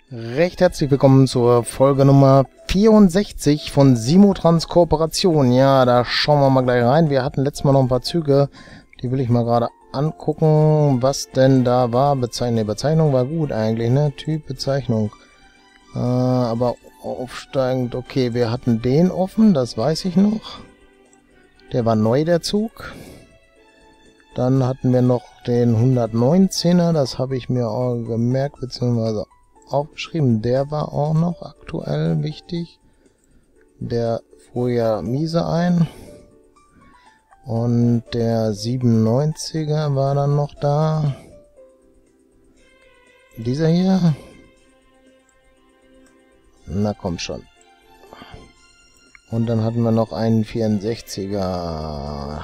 Recht herzlich willkommen zur Folge Nummer 64 von Simotrans Kooperation. Ja, da schauen wir mal gleich rein. Wir hatten letztes Mal noch ein paar Züge, die will ich mal gerade angucken, was denn da war. Bezeichnung war gut eigentlich, ne? Typ Bezeichnung. Aber aufsteigend, okay, wir hatten den offen, das weiß ich noch. Der war neu, der Zug. Dann hatten wir noch den 119er, das habe ich mir auch gemerkt, beziehungsweise aufgeschrieben. Der war auch noch aktuell wichtig. Der fuhr ja miese ein. Und der 97er war dann noch da. Dieser hier. Na komm schon. Und dann hatten wir noch einen 64er.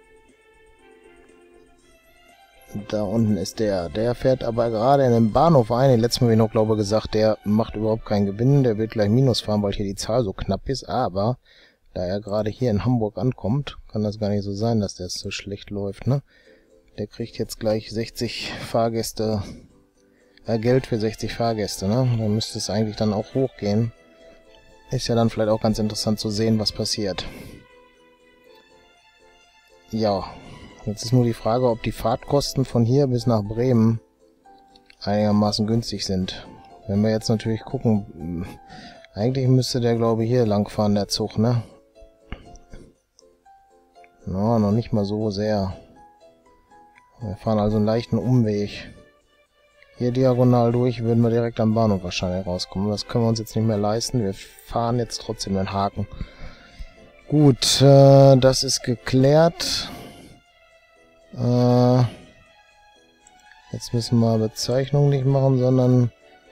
Da unten ist der. Der fährt aber gerade in den Bahnhof ein. Letztes Mal habe ich noch, glaube ich, gesagt, der macht überhaupt keinen Gewinn. Der wird gleich Minus fahren, weil hier die Zahl so knapp ist. Aber da er gerade hier in Hamburg ankommt, kann das gar nicht so sein, dass der so schlecht läuft, ne? Der kriegt jetzt gleich 60 Fahrgäste, Geld für 60 Fahrgäste, ne? Da müsste es eigentlich dann auch hochgehen. Ist ja dann vielleicht auch ganz interessant zu sehen, was passiert. Ja. Jetzt ist nur die Frage, ob die Fahrtkosten von hier bis nach Bremen einigermaßen günstig sind. Wenn wir jetzt natürlich gucken, eigentlich müsste der, glaube ich, hier lang fahren, der Zug, ne? No, noch nicht mal so sehr. Wir fahren also einen leichten Umweg. Hier diagonal durch, würden wir direkt am Bahnhof wahrscheinlich rauskommen. Das können wir uns jetzt nicht mehr leisten. Wir fahren jetzt trotzdem den Haken. Gut, das ist geklärt. Jetzt müssen wir Bezeichnung nicht machen, sondern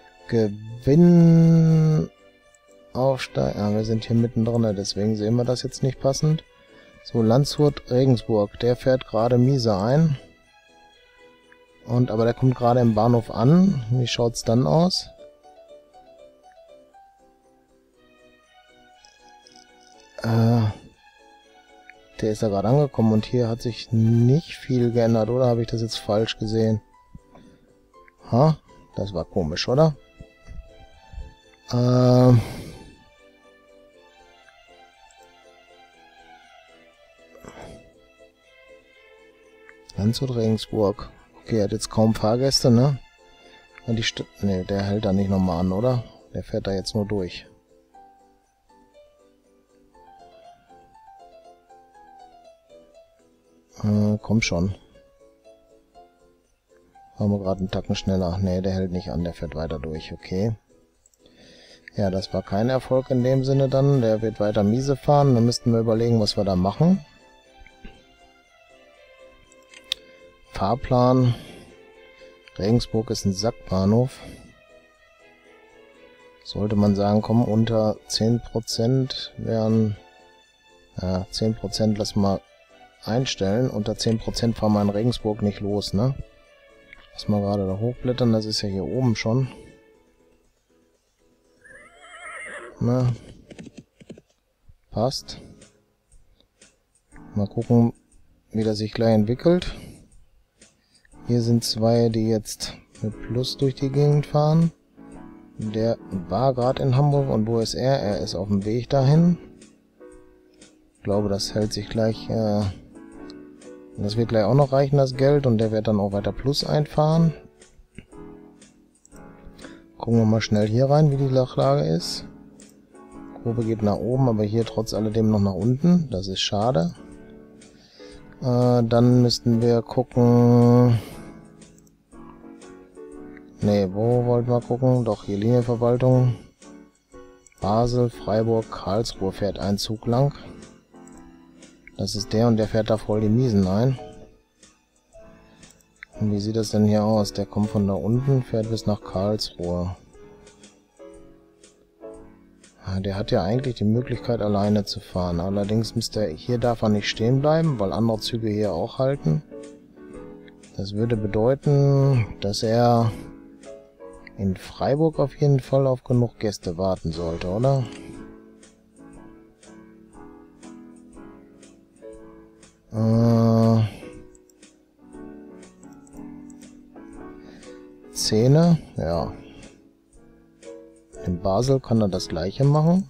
Gewinn aufsteigen. Ja, wir sind hier mittendrin, deswegen sehen wir das jetzt nicht passend. So, Landshut, Regensburg, der fährt gerade miese ein. Aber der kommt gerade im Bahnhof an. Wie schaut's dann aus? Der ist ja gerade angekommen und hier hat sich nicht viel geändert, oder habe ich das jetzt falsch gesehen? Ha? Das war komisch, oder? Landshut Regensburg. Okay, er hat jetzt kaum Fahrgäste, ne? Und ne, der hält da nicht nochmal an, oder? Der fährt da jetzt nur durch. Komm schon. Haben wir gerade einen Tacken schneller. Ne, der hält nicht an, der fährt weiter durch, okay. Ja, das war kein Erfolg in dem Sinne dann. Der wird weiter miese fahren. Dann müssten wir überlegen, was wir da machen. Fahrplan. Regensburg ist ein Sackbahnhof. Sollte man sagen, komm, unter 10% wären... Ja, 10% lassen wir einstellen. Unter 10% fahren wir in Regensburg nicht los, ne? Lass mal gerade da hochblättern, das ist ja hier oben schon. Ne? Passt. Mal gucken, wie das sich gleich entwickelt. Hier sind zwei, die jetzt mit Plus durch die Gegend fahren. Der war gerade in Hamburg und wo ist er? Er ist auf dem Weg dahin. Ich glaube, das hält sich gleich... Das wird gleich auch noch reichen, das Geld, und der wird dann auch weiter Plus einfahren. Gucken wir mal schnell hier rein, wie die Lage ist. Kurve geht nach oben, aber hier trotz alledem noch nach unten. Das ist schade. Dann müssten wir gucken... Ne, wo wollten wir gucken? Doch, hier Linienverwaltung. Basel, Freiburg, Karlsruhe fährt ein Zug lang. Das ist der und der fährt da voll die Miesen ein. Und wie sieht das denn hier aus? Der kommt von da unten, fährt bis nach Karlsruhe. Der hat ja eigentlich die Möglichkeit, alleine zu fahren. Allerdings müsste er, hier darf er nicht stehen bleiben, weil andere Züge hier auch halten. Das würde bedeuten, dass er in Freiburg auf jeden Fall auf genug Gäste warten sollte, oder? Zähne, ja. In Basel kann er das gleiche machen.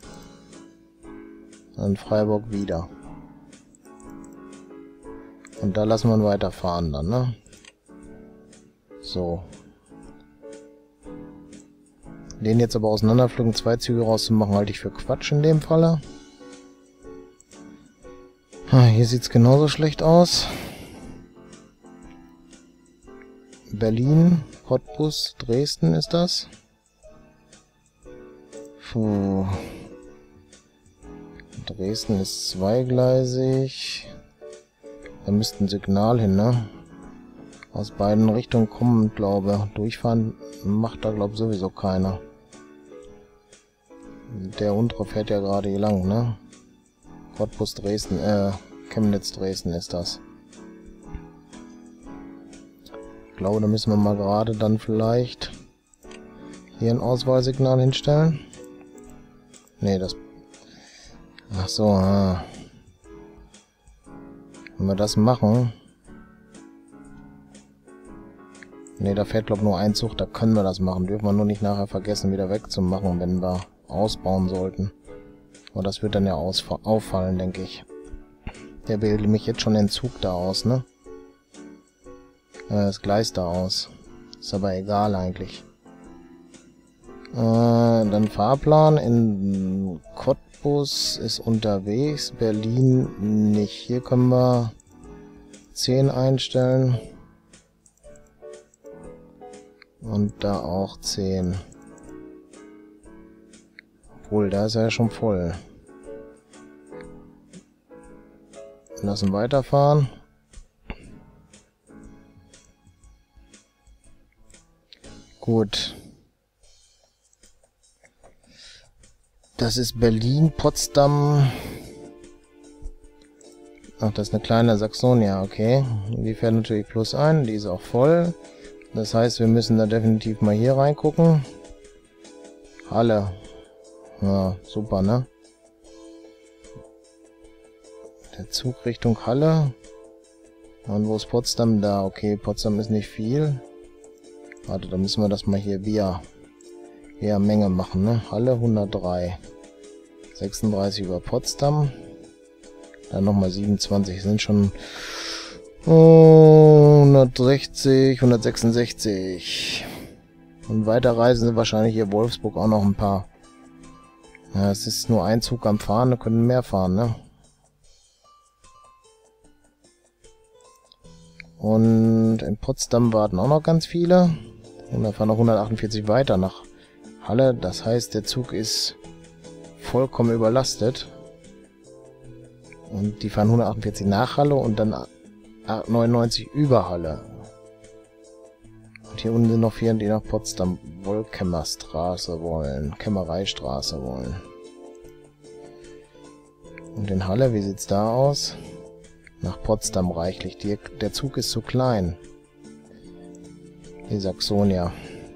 In Freiburg wieder. Und da lassen wir ihn weiterfahren dann, ne? So. Den jetzt aber auseinanderpflücken, 2 Züge rauszumachen, halte ich für Quatsch in dem Falle. Hier sieht es genauso schlecht aus. Berlin, Cottbus, Dresden ist das. Puh. Dresden ist zweigleisig. Da müsste ein Signal hin, ne? Aus beiden Richtungen kommen, glaube ich. Durchfahren macht da, glaube ich, sowieso keiner. Der untere fährt ja gerade hier lang, ne? Cottbus, Dresden, Chemnitz, Dresden ist das. Ich glaube, da müssen wir mal gerade dann vielleicht hier ein Auswahlsignal hinstellen. Ne, das... Ach so, wenn wir das machen... Ne, da fährt, glaube ich, nur ein Zug, da können wir das machen. Dürfen wir nur nicht nachher vergessen, wieder wegzumachen, wenn wir ausbauen sollten. Aber das wird dann ja auffallen, denke ich. Der wählt nämlich jetzt schon den Zug da aus, ne? Das Gleis da aus. Ist aber egal eigentlich. Dann Fahrplan in Cottbus ist unterwegs. Berlin nicht. Hier können wir 10 einstellen. Und da auch 10. Obwohl, da ist er ja schon voll. Lassen weiterfahren. Gut. Das ist Berlin, Potsdam. Ach, das ist eine kleine Saxonia, okay. Die fährt natürlich plus ein, die ist auch voll. Das heißt, wir müssen da definitiv mal hier reingucken. Halle. Ja, super, ne? Der Zug Richtung Halle. Und wo ist Potsdam? Da, okay, Potsdam ist nicht viel. Warte, da müssen wir das mal hier via Menge machen, ne? Halle 103. 36 über Potsdam. Dann nochmal 27, sind schon 160, 166. Und weiterreisen sind wahrscheinlich hier Wolfsburg auch noch ein paar. Ja, es ist nur ein Zug am Fahren, da können mehr fahren, ne? Und in Potsdam warten auch noch ganz viele. Und da fahren noch 148 weiter nach Halle. Das heißt, der Zug ist vollkommen überlastet. Und die fahren 148 nach Halle und dann 99 über Halle. Und hier unten sind noch 4, die nach Potsdam Wollkämmerstraße wollen. Kämmereistraße wollen. Und in Halle, wie sieht's da aus? Nach Potsdam reichlich. Der Zug ist zu klein. Die Saxonia.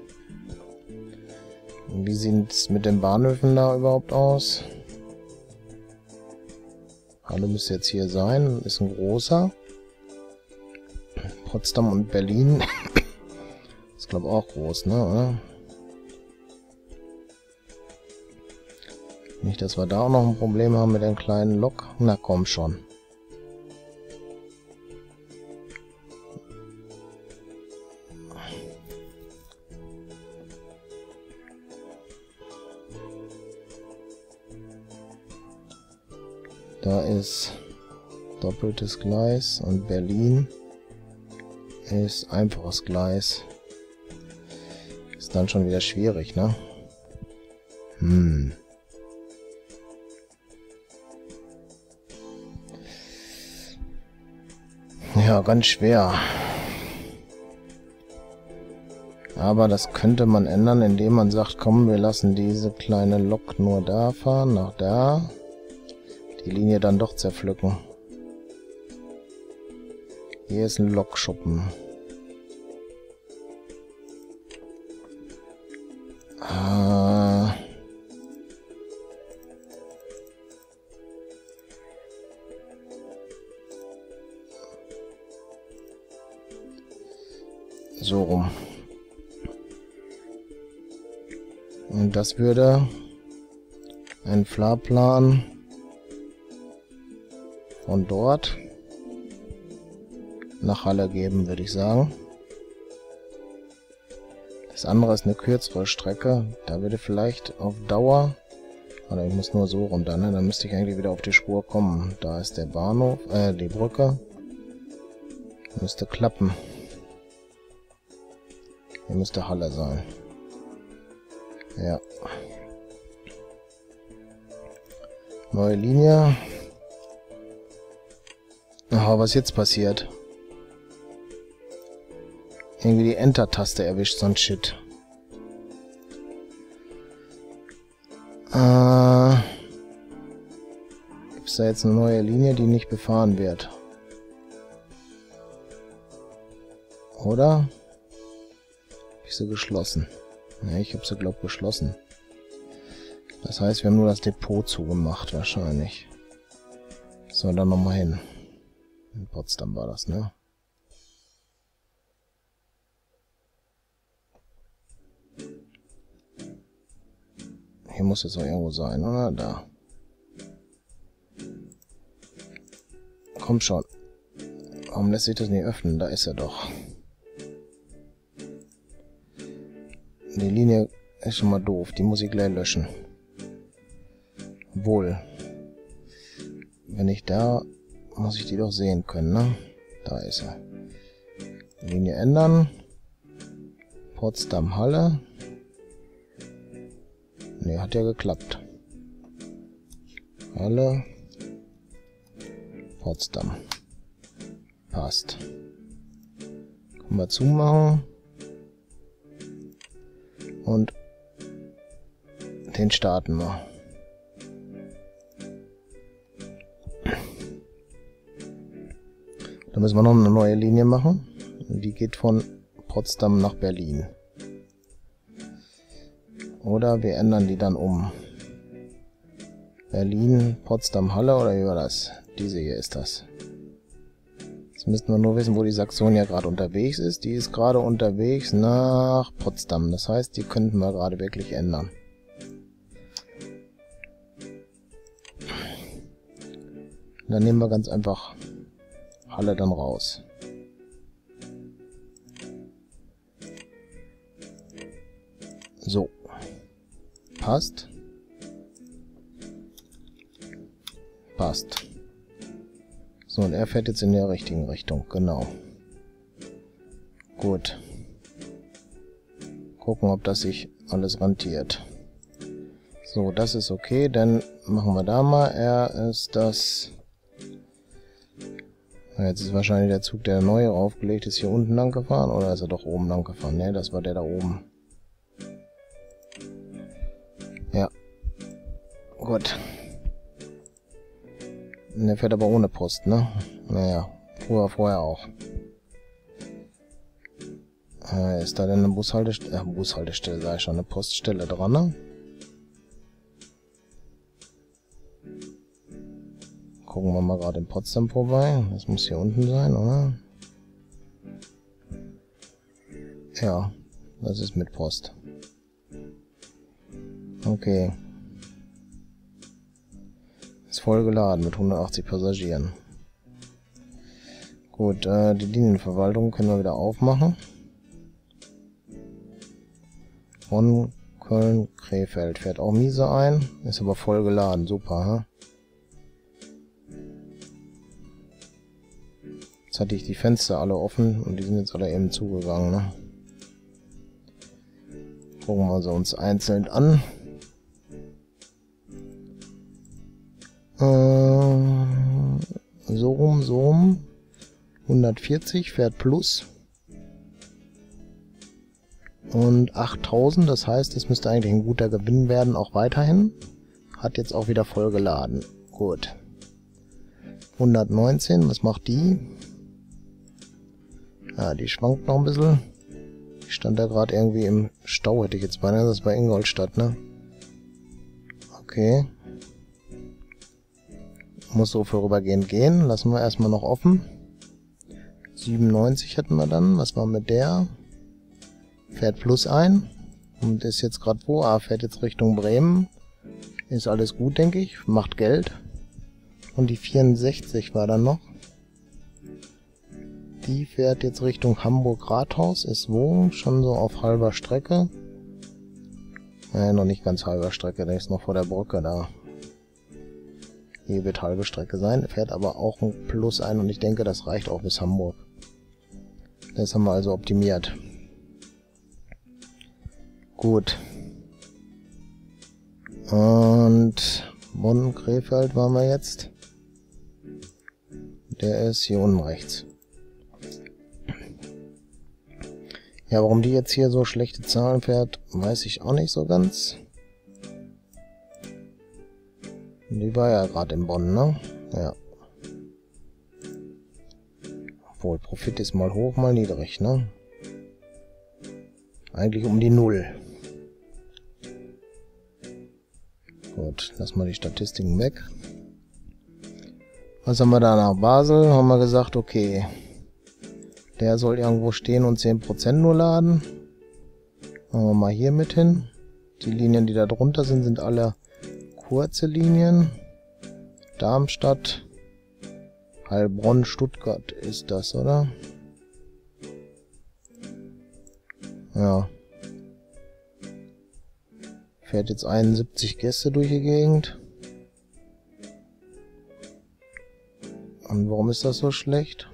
Und wie sieht's mit den Bahnhöfen da überhaupt aus? Halle müsste jetzt hier sein. Ist ein großer. Potsdam und Berlin. Ist, glaube ich, auch groß, ne? Oder? Nicht, dass wir da auch noch ein Problem haben mit den kleinen Lok. Na komm schon. Da ist doppeltes Gleis und Berlin ist einfaches Gleis. Ist dann schon wieder schwierig, ne? Ja, ganz schwer. Aber das könnte man ändern, indem man sagt, komm, wir lassen diese kleine Lok nur da fahren, nach da. Die Linie dann doch zerpflücken. Hier ist ein Lokschuppen. So rum. Und das würde einen Fahrplan von dort nach Halle geben, würde ich sagen. Das andere ist eine kürzere Strecke. Da würde vielleicht auf Dauer... Oder ich muss nur so runter, ne? Dann müsste ich eigentlich wieder auf die Spur kommen. Da ist der Bahnhof, die Brücke. Müsste klappen. Hier müsste Halle sein. Ja. Neue Linie. Aha, was jetzt passiert? Irgendwie die Enter-Taste erwischt, so ein Shit. Gibt es da jetzt eine neue Linie, die nicht befahren wird? Oder? Hab ich sie geschlossen? Ne, ich habe sie, glaub, geschlossen. Das heißt, wir haben nur das Depot zugemacht, wahrscheinlich. So, dann nochmal hin. In Potsdam war das, ne? Hier muss es doch irgendwo sein, oder? Da. Komm schon. Warum lässt sich das nicht öffnen? Da ist er doch. Die Linie ist schon mal doof. Die muss ich gleich löschen. Wohl. Wenn ich da... muss ich die doch sehen können, ne? Da ist er. Linie ändern. Potsdam Halle. Ne, hat ja geklappt. Halle. Potsdam. Passt. Können wir zumachen. Und den starten wir. Da müssen wir noch eine neue Linie machen. Die geht von Potsdam nach Berlin. Oder wir ändern die dann um. Berlin, Potsdam, Halle, oder wie war das? Diese hier ist das. Jetzt müssten wir nur wissen, wo die Saxonia gerade unterwegs ist. Die ist gerade unterwegs nach Potsdam. Das heißt, die könnten wir gerade wirklich ändern. Dann nehmen wir ganz einfach Halle dann raus. So. Passt. Passt. So, und er fährt jetzt in der richtigen Richtung. Genau. Gut. Gucken, ob das sich alles rentiert. So, das ist okay. Dann machen wir da mal. Er ist das... Jetzt ist wahrscheinlich der Zug, der neu aufgelegt ist, hier unten lang gefahren. Oder ist er doch oben lang gefahren? Ne, das war der da oben. Ja. Gut. Der fährt aber ohne Post, ne? Naja, vorher auch. Ist da denn eine Bushaltestelle? Bushaltestelle, da ist schon eine Poststelle dran, ne? Gucken wir mal gerade in Potsdam vorbei. Das muss hier unten sein, oder? Ja, das ist mit Post. Okay. Ist voll geladen mit 180 Passagieren. Gut, die Linienverwaltung können wir wieder aufmachen. Von Köln-Krefeld fährt auch Miese ein. Ist aber voll geladen. Super, ha? Jetzt hatte ich die Fenster alle offen und die sind jetzt alle eben zugegangen, ne? Gucken wir sie uns einzeln an. So rum. 140 fährt plus. Und 8000, das heißt, es müsste eigentlich ein guter Gewinn werden, auch weiterhin. Hat jetzt auch wieder voll geladen. Gut. 119, was macht die? Ja, die schwankt noch ein bisschen. Ich stand da gerade irgendwie im Stau, hätte ich jetzt beinahe. Das ist bei Ingolstadt, ne? Okay. Muss so vorübergehend gehen. Lassen wir erstmal noch offen. 97 hätten wir dann. Was war mit der? Fährt plus ein. Und ist jetzt gerade wo? Ah, fährt jetzt Richtung Bremen. Ist alles gut, denke ich. Macht Geld. Und die 64 war dann noch. Die fährt jetzt Richtung Hamburg-Rathaus. Ist wo? Schon so auf halber Strecke. Noch nicht ganz halber Strecke. Der ist noch vor der Brücke da. Hier wird halbe Strecke sein. Fährt aber auch ein Plus ein und ich denke, das reicht auch bis Hamburg. Das haben wir also optimiert. Gut. Und Bonn-Krefeld waren wir jetzt. Der ist hier unten rechts. Ja, warum die jetzt hier so schlechte Zahlen fährt, weiß ich auch nicht so ganz. Die war ja gerade in Bonn, ne? Ja. Obwohl, Profit ist mal hoch, mal niedrig, ne? Eigentlich um die 0. Gut, lassen wir die Statistiken weg. Was haben wir da nach Basel? Haben wir gesagt, okay. Der soll irgendwo stehen und 10% nur laden. Machen wir mal hier mit hin. Die Linien, die da drunter sind, sind alle kurze Linien. Darmstadt, Heilbronn, Stuttgart ist das, oder? Ja. Fährt jetzt 71 Gäste durch die Gegend. Und warum ist das so schlecht?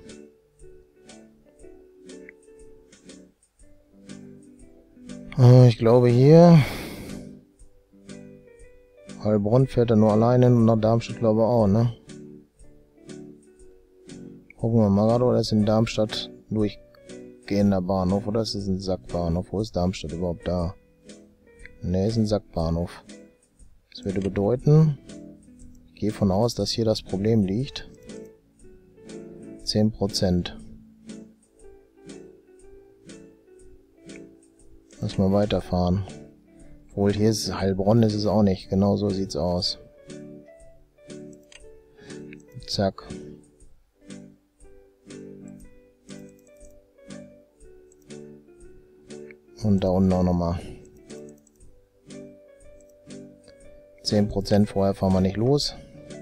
Ich glaube hier. Heilbronn fährt er nur alleine und nach Darmstadt glaube ich auch, ne? Gucken wir mal gerade, oder ist in Darmstadt durchgehender Bahnhof oder ist es ein Sackbahnhof? Wo ist Darmstadt überhaupt da? Ne, ist ein Sackbahnhof. Das würde bedeuten, ich gehe von aus, dass hier das Problem liegt. 10%. Lass mal weiterfahren. Obwohl, hier ist Heilbronn, ist es auch nicht. Genau so sieht's aus. Zack. Und da unten auch nochmal. 10% vorher fahren wir nicht los.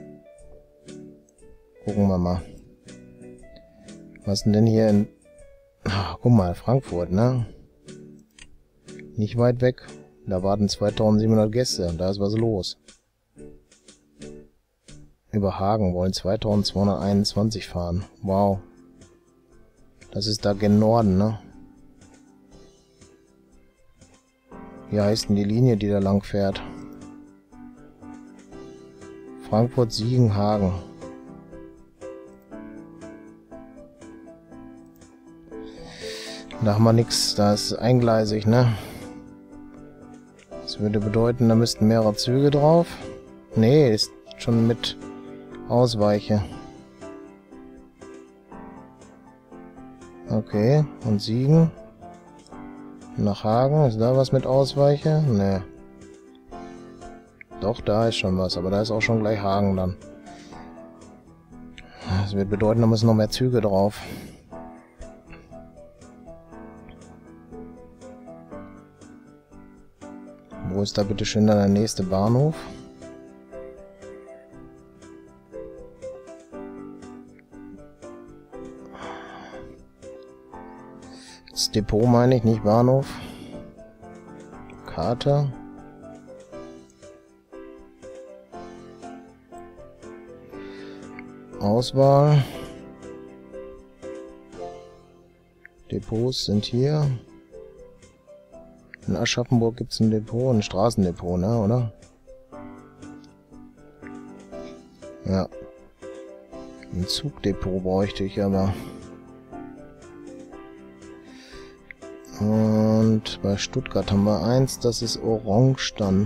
Gucken wir mal. Was denn hier in... Ach, guck mal, Frankfurt, ne? Nicht weit weg. Da warten 2700 Gäste und da ist was los. Über Hagen wollen 2221 fahren. Wow. Das ist da gen Norden, ne? Wie heißt denn die Linie, die da lang fährt? Frankfurt-Siegen-Hagen. Da haben wir nix. Da ist eingleisig, ne? Das würde bedeuten, da müssten mehrere Züge drauf. Nee, ist schon mit Ausweiche. Okay, und Siegen. Nach Hagen, ist da was mit Ausweiche? Nee. Doch, da ist schon was, aber da ist auch schon gleich Hagen dann. Das wird bedeuten, da müssen noch mehr Züge drauf. Wo ist da bitte schön dann der nächste Bahnhof? Das Depot meine ich, nicht Bahnhof. Karte. Auswahl. Depots sind hier. In Aschaffenburg gibt es ein Depot, ein Straßendepot, ne, oder? Ja. Ein Zugdepot bräuchte ich aber. Und bei Stuttgart haben wir eins, das ist orange dann.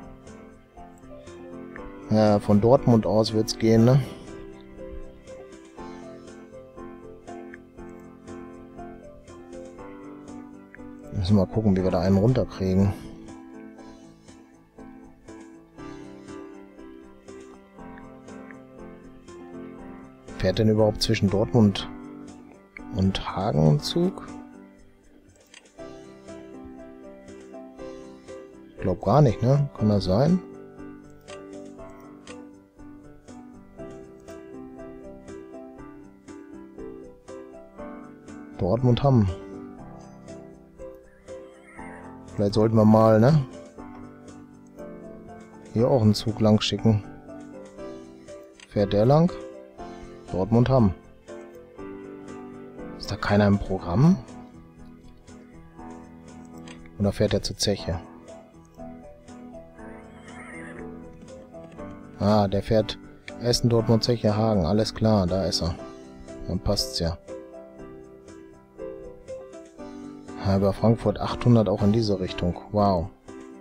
Ja, von Dortmund aus wird's gehen, ne? Müssen wir mal gucken, wie wir da einen runterkriegen. Fährt denn überhaupt zwischen Dortmund und Hagen ein Zug? Ich glaube gar nicht, ne? Kann das sein? Dortmund Hamm. Vielleicht sollten wir mal, ne? Hier auch einen Zug lang schicken. Fährt der lang? Dortmund Hamm. Ist da keiner im Programm? Oder fährt er zur Zeche? Ah, der fährt Essen, Dortmund, Zeche, Hagen. Alles klar, da ist er. Dann passt's ja. Ja, über Frankfurt 800 auch in diese Richtung. Wow.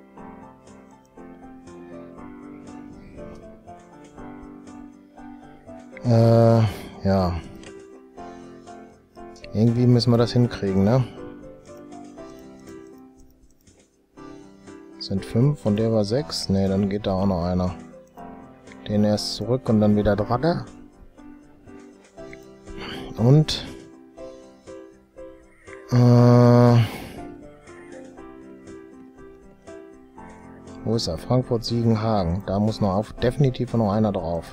Ja. Irgendwie müssen wir das hinkriegen, ne? Sind 5 und der war 6. Ne, dann geht da auch noch einer. Den erst zurück und dann wieder dran. Und wo ist er? Frankfurt, Siegen, Hagen. Da muss noch definitiv noch einer drauf.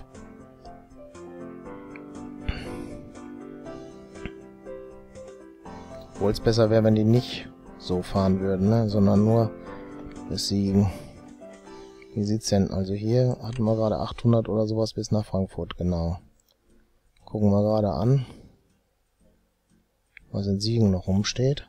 Obwohl es besser wäre, wenn die nicht so fahren würden, ne? Sondern nur bis Siegen. Wie sieht's denn? Also hier hatten wir gerade 800 oder sowas bis nach Frankfurt, genau. Gucken wir gerade an, was in Siegen noch rumsteht.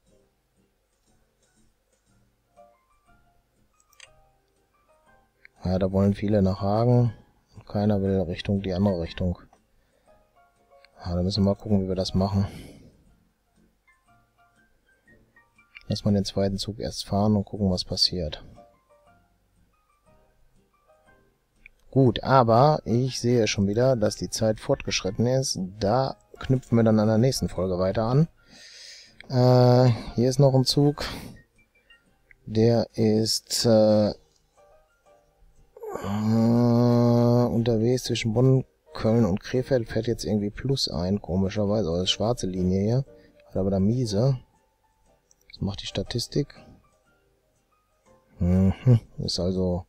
Ja, da wollen viele nach Hagen. Und keiner will Richtung die andere Richtung. Ja, da müssen wir mal gucken, wie wir das machen. Lass mal den zweiten Zug erst fahren und gucken, was passiert. Gut, aber ich sehe schon wieder, dass die Zeit fortgeschritten ist. Da knüpfen wir dann an der nächsten Folge weiter an. Hier ist noch ein Zug. Der ist unterwegs zwischen Bonn, Köln und Krefeld. Fährt jetzt irgendwie plus ein, komischerweise. Also schwarze Linie hier. Hat aber da miese. Was macht die Statistik? Ist also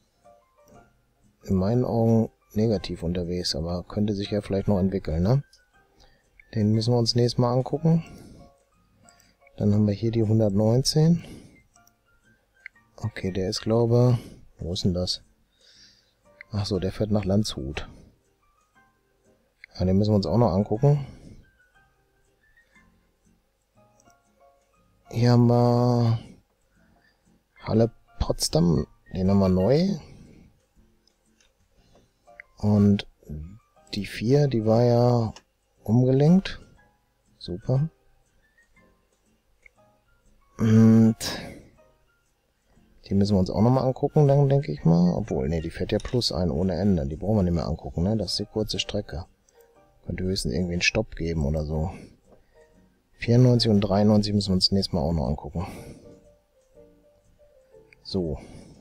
in meinen Augen negativ unterwegs, aber könnte sich ja vielleicht noch entwickeln, ne? Den müssen wir uns nächstes Mal angucken. Dann haben wir hier die 119. Okay, der ist, glaube ich... Wo ist denn das? Ach so, der fährt nach Landshut. Ja, den müssen wir uns auch noch angucken. Hier haben wir Halle-Potsdam, den haben wir neu. Und die 4, die war ja umgelenkt. Super. Und die müssen wir uns auch nochmal angucken, dann denke ich mal. Obwohl, ne, die fährt ja plus ein ohne Ende. Die brauchen wir nicht mehr angucken, ne? Das ist die kurze Strecke. Könnte höchstens irgendwie einen Stopp geben oder so. 94 und 93 müssen wir uns nächstes Mal auch noch angucken. So.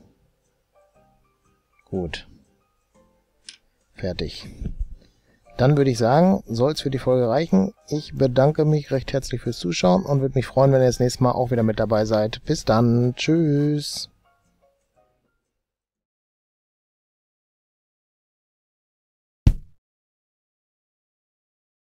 Gut. Fertig. Dann würde ich sagen, soll es für die Folge reichen. Ich bedanke mich recht herzlich fürs Zuschauen und würde mich freuen, wenn ihr das nächste Mal auch wieder mit dabei seid. Bis dann. Tschüss.